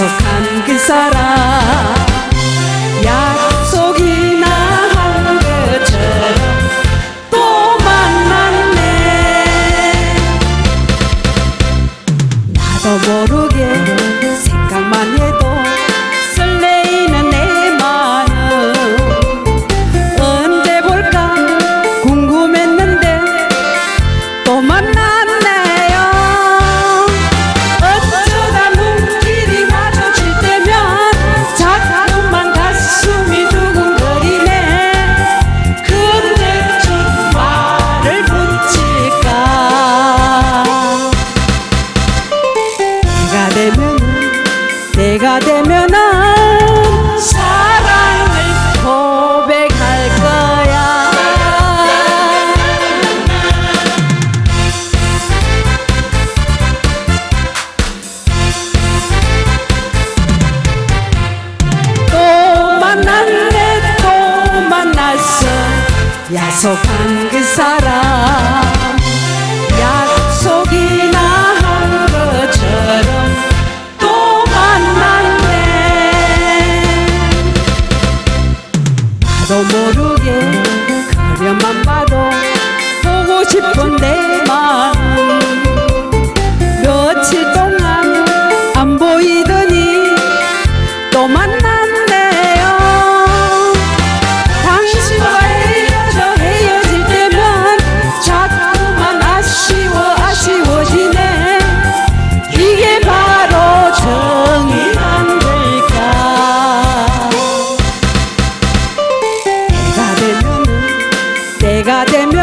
약속한 그 사람 약속이나 한 것처럼 또 만났네. 나도 모르게 생각만 해도 설레이는 내 마음. 언제 볼까 궁금했는데 또 만났네요. 어쩌다 눈길이 마주칠 때면 자꾸만 가슴이 두근거리네. 그때쯤 말을 붙일까. 내가 되면은 사랑을 고백할 거야. 또 만났네 또 만났어 약속한 그 사람. 약속이나 한 것처럼 또 만났네. 나도 모르게 그려만 봐도 보고 싶은 내 마음. 며칠 동안 안 보이더니 또 만났네요. 당신과 헤어질 때면 자꾸만 아쉬워지네. 이게 바로 정이 안 될까. 때가 되면